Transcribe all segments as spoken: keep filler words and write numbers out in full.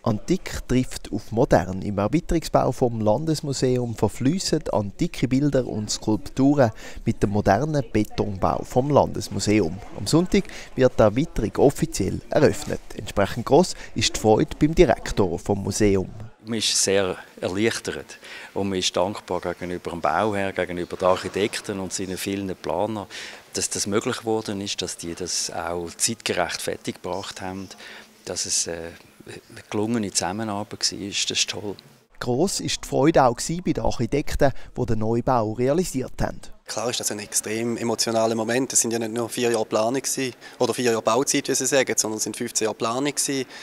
Antik trifft auf modern. Im Erweiterungsbau vom Landesmuseum verfließen antike Bilder und Skulpturen mit dem modernen Betonbau vom Landesmuseum. Am Sonntag wird die Erweiterung offiziell eröffnet. Entsprechend gross ist die Freude beim Direktor vom Museum. Man ist sehr erleichtert und man ist dankbar gegenüber dem Bauherr, gegenüber den Architekten und seinen vielen Planern, dass das möglich geworden ist, dass die das auch zeitgerecht fertiggebracht haben, dass es äh, eine gelungene Zusammenarbeit war. Das ist toll. Gross war die Freude auch bei den Architekten, die den Neubau realisiert haben. Klar ist das ein extrem emotionaler Moment. Es sind ja nicht nur vier Jahre Planung oder vier Jahre Bauzeit, wie Sie sagen, sondern es sind fünfzehn Jahre Planung,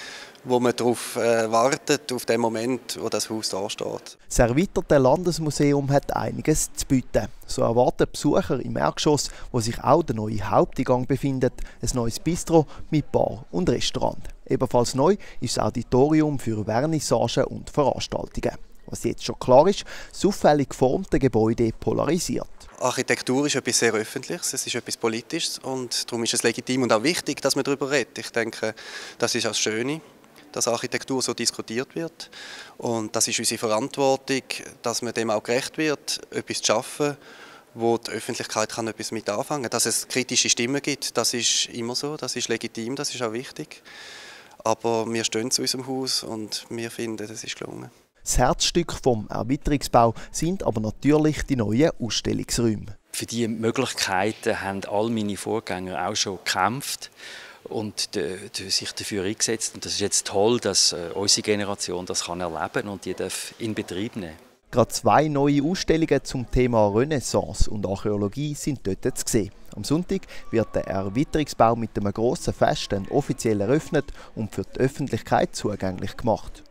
wo man darauf äh, wartet, auf den Moment, wo das Haus da steht. Das erweiterte Landesmuseum hat einiges zu bieten. So erwarten Besucher im Erdgeschoss, wo sich auch der neue Haupteingang befindet, ein neues Bistro mit Bar und Restaurant. Ebenfalls neu ist das Auditorium für Vernissagen und Veranstaltungen. Was jetzt schon klar ist, das auffällig geformte Gebäude polarisiert. Architektur ist etwas sehr Öffentliches, es ist etwas Politisches und darum ist es legitim und auch wichtig, dass man darüber redet. Ich denke, das ist auch das Schöne, dass Architektur so diskutiert wird. Und das ist unsere Verantwortung, dass man dem auch gerecht wird, etwas zu schaffen, wo die Öffentlichkeit kann etwas mit anfangen kann. Dass es kritische Stimmen gibt, das ist immer so, das ist legitim, das ist auch wichtig. Aber wir stehen zu unserem Haus und wir finden, das ist gelungen. Das Herzstück vom Erweiterungsbau sind aber natürlich die neuen Ausstellungsräume. Für diese Möglichkeiten haben all meine Vorgänger auch schon gekämpft und sich dafür eingesetzt. Und das ist jetzt toll, dass unsere Generation das kann erleben und die darf in Betrieb nehmen. Gerade zwei neue Ausstellungen zum Thema Renaissance und Archäologie sind dort zu sehen. Am Sonntag wird der Erweiterungsbau mit einem grossen Fest offiziell eröffnet und für die Öffentlichkeit zugänglich gemacht.